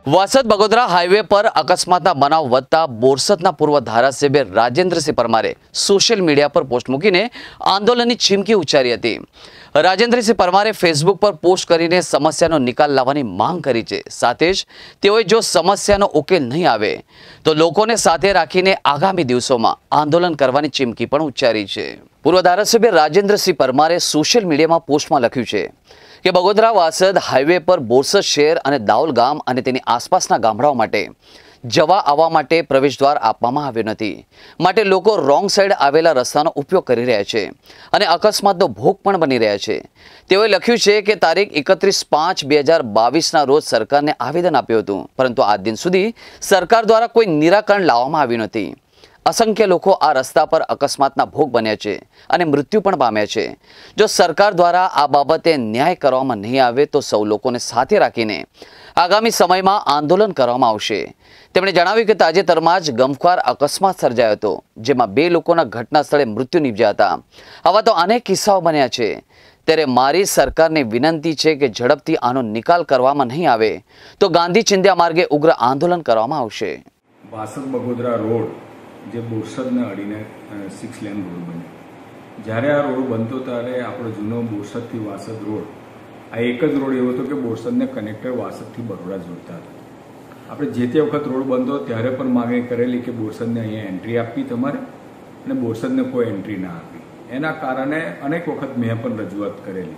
Vasad Bagodara highway પર અકસ્માતના બનાવ વધતા બોરસદના પૂર્વ ધારાસભ્ય રાજેન્દ્રસિંહ પરમારે સોશિયલ મીડિયા પર પોસ્ટ મૂકીને આંદોલનની ચીમકી ઉચ્ચારી હતી। રાજેન્દ્રસિંહ પરમારે ફેસબુક પર પોસ્ટ કરીને સમસ્યાનો નિકાલ લાવવાની માંગ કરી છે। સાથે જ તેઓએ જો સમસ્યાનો ઉકેલ નહીં આવે તો લોકોને સાથે રાખીને આગામી દિવસોમાં આંદોલન કરવાની ચીમકી પણ ઉચ્ચારી છે। પૂર્વ ધારાસભ્ય રાજેન્દ્રસિંહ પરમારે સોશિયલ મીડિયામાં પોસ્ટમાં લખ્યું છે કે બગોદરા વાસદ હાઈવે પર બોરસદ શહેર અને દાઉલ ગામ અને તેની આસપાસના ગામડાઓ માટે જવા આવવા માટે પ્રવેશદ્વાર આપવામાં આવ્યો નથી, માટે લોકો રોંગ સાઈડ આવેલા રસ્તાનો ઉપયોગ કરી રહ્યા છે અને અકસ્માતનો ભોગ પણ બની રહ્યા છે। તેઓએ લખ્યું છે કે તારીખ 31/5/2022ના રોજ સરકારને આવેદન આપ્યું હતું, પરંતુ આજ દિન સુધી સરકાર દ્વારા કોઈ નિરાકરણ લાવવામાં આવ્યું નથી। असंख्य लोग आ रस्ता पर अकस्मातना भोग बन्या छे अने मृत्यु पण पाम्या छे। जो सरकार द्वारा आ बाबते न्याय करवामां नहीं आवे तो सौ लोकोने साथे राखीने आगामी समयमां आंदोलन करवामां आवशे। તેમણે જણાવ્યું કે તાજેતરમાં જ ગમખ્વાર અકસ્માત સર્જાયો હતો, જેમાં 2 લોકોના ઘટના સ્થળે મૃત્યુ નિપજ્યા હતા। આવા તો અનેક કિસ્સાઓ બન્યા છે। ત્યારે મારી સરકારને વિનંતી છે કે ઝડપથી આનો નિકાલ કરવામાં નહીં આવે તો ગાંધી ચિંધ્યા માર્ગે ઉગ્ર આંદોલન કરવામાં આવશે। વાસદ બગોદરા રોડ જે બોરસદને અડીને 6 લેન રોડ બન્યો, જ્યારે આ રોડ બનતો ત્યારે આપણો જૂનો બોરસદથી વાસદ રોડ આ એક જ રોડ એવો હતો કે બોરસદને કનેક્ટર વાસદથી બરોડા જોડતા હતા। આપણે જે તે વખત રોડ બનતો ત્યારે પણ માંગણી કરેલી કે બોરસદને અહીંયા એન્ટ્રી આપવી તમારે અને બોરસદને કોઈ એન્ટ્રી ના આપી। એના કારણે અનેક વખત મેં પણ રજૂઆત કરેલી।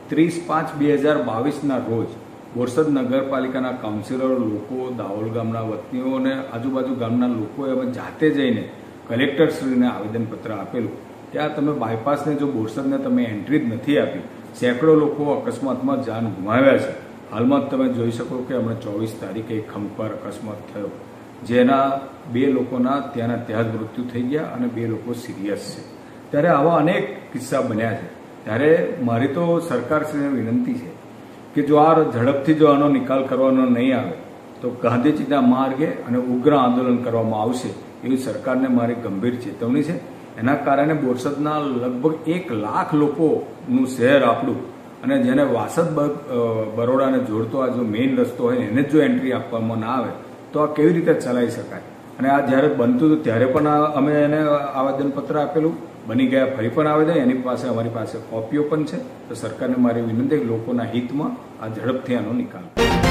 30/5/2022ના રોજ બોરસદ નગરપાલિકાના કાઉન્સિલરો લોકો, દાહોલ ગામના વતનીઓ અને આજુબાજુ ગામના લોકોએ અમે જાતે જઈને કલેક્ટરશ્રીને આવેદનપત્ર આપેલું કે આ તમે બાયપાસને જો બોરસદને તમે એન્ટ્રી જ નથી આપી, સેંકડો લોકો અકસ્માતમાં જાન ગુમાવ્યા છે। હાલમાં તમે જોઈ શકો કે હમણાં 24 તારીખે એક ખંભાર અકસ્માત થયો, જેના 2 લોકોના ત્યાં જ મૃત્યુ થઈ ગયા અને 2 લોકો સિરિયસ છે। ત્યારે આવા અનેક કિસ્સા બન્યા છે। ત્યારે મારી તો સરકારશ્રીને વિનંતી છે કે જો આ ઝડપથી જો આનો નિકાલ કરવાનો નહીં આવે તો ગાંધી ચિંધ્યા માર્ગે અને ઉગ્ર આંદોલન કરવામાં આવશે એવી સરકારને મારી ગંભીર ચેતવણી છે। એના કારણે બોરસદના લગભગ 1 લાખ લોકોનું શહેર આપણું અને જેને વાસદ બરોડાને જોડતો આ જો મેઇન રસ્તો હોય એને જ જો એન્ટ્રી આપવામાં ના આવે તો આ કેવી રીતે ચલાવી શકાય। અને આ જ્યારે બનતું હતું ત્યારે પણ અમે એને આવેદનપત્ર આપેલું, બની ગયા ફરી પણ આવેદન, એની પાસે અમારી પાસે કોપીઓ પણ છે। તો સરકારને મારી વિનંતી લોકોના હિતમાં આ ઝડપથી આનો નિકાલ